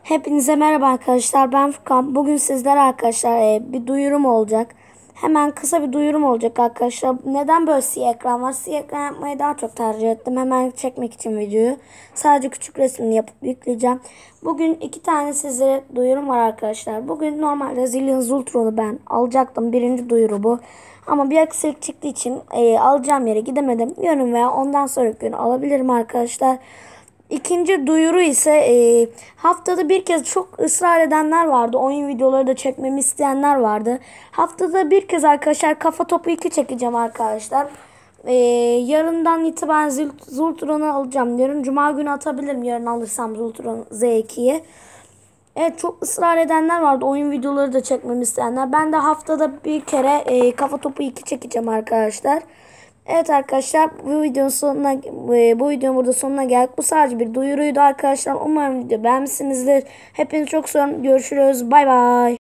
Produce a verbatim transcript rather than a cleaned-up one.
Hepinize merhaba arkadaşlar. Ben Furkan. Bugün sizlere arkadaşlar e, bir duyurum olacak. Hemen kısa bir duyurum olacak arkadaşlar. Neden böyle siyah ekran var? Siyah ekran yapmayı daha çok tercih ettim. Hemen çekmek için videoyu. Sadece küçük resmini yapıp yükleyeceğim. Bugün iki tane sizlere duyurum var arkadaşlar. Bugün normalde Zillion Zultron'u ben alacaktım. Birinci duyuru bu. Ama bir aksilik çıktığı için e, alacağım yere gidemedim. Yarın veya ondan sonraki gün alabilirim arkadaşlar. İkinci duyuru ise e, haftada bir kez çok ısrar edenler vardı. Oyun videoları da çekmemi isteyenler vardı. Haftada bir kez arkadaşlar Kafa Topu iki çekeceğim arkadaşlar. E, yarından itibaren Zultron'u alacağım. Yarın Cuma günü atabilirim. Yarın alırsam Zultron Z ikiyi. Evet, çok ısrar edenler vardı. Oyun videoları da çekmemi isteyenler. Ben de haftada bir kere e, Kafa Topu iki çekeceğim arkadaşlar. Evet arkadaşlar, bu videonun sonuna e, bu videonun burada sonuna geldik. Bu sadece bir duyuruydu arkadaşlar. Umarım video beğenmişsinizdir. Hepinizi çok seviyorum. Görüşürüz. Bay bay.